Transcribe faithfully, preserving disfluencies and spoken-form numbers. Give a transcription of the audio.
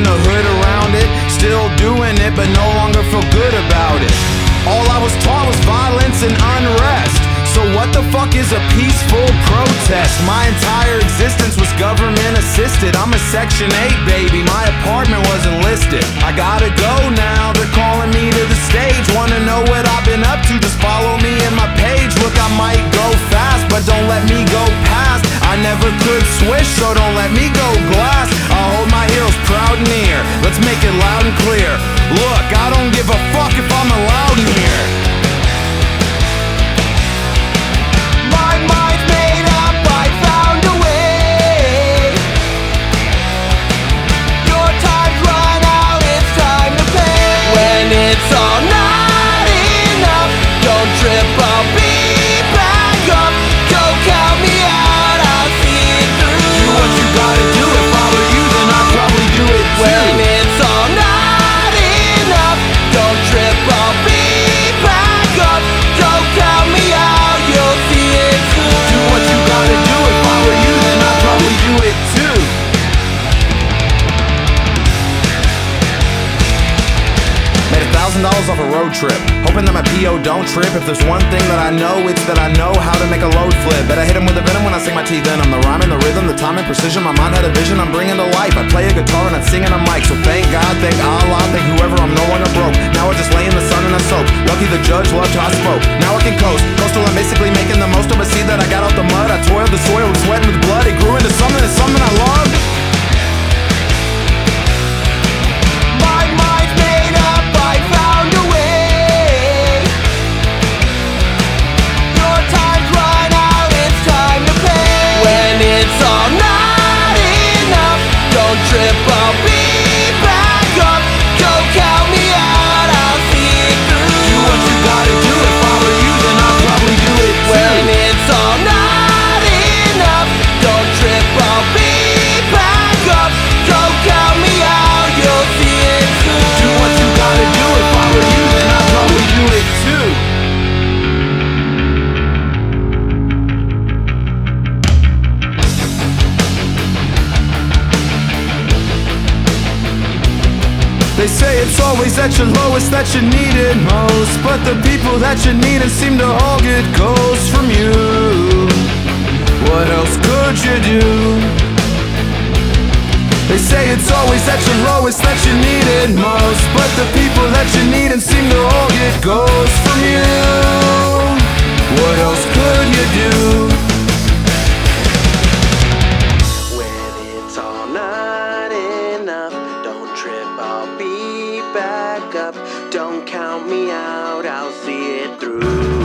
the hood around it, still doing it, but no longer feel good about it. All I was taught was violence and unrest. So what the fuck is a peaceful protest? My entire existence was government assisted. I'm a section eight baby, my apartment wasn't listed. I gotta go now, they're calling me to the stage. Wanna know what I've been up to, just follow me in my page. Look, I might go fast, but don't let me go past. I never could swish, so don't let me go glass. I'll hold my heroes proud and near, let's make it loud and clear. Look, I don't give a fuck if I'm allowed in here. Dollars off a road trip, hoping that my P O don't trip. If there's one thing that I know, it's that I know how to make a load flip. Bet I hit him with a venom when I sing my teeth in. I'm the rhyme and the rhythm, the time and precision. My mind had a vision I'm bringing to life. I play a guitar and I sing in a mic. So thank God, thank Allah, thank whoever, I'm no longer broke. Now I just lay in the sun and I soak. Lucky the judge loved how I spoke. Now I can coast, coastal, I'm basically making the most of a seed that I got out the mud. I toiled the soil with sweat and with blood. It grew into something, it's something I love. They say it's always at your lowest that you need it most, but the people that you need it seem to all get ghosts from you. What else could you do? They say it's always at your lowest that you need it most, but the people that you need it seem to all get ghosts from you. What else could you do? When it's all not enough, don't trip, I'll be back up. Don't count me out, I'll see it through.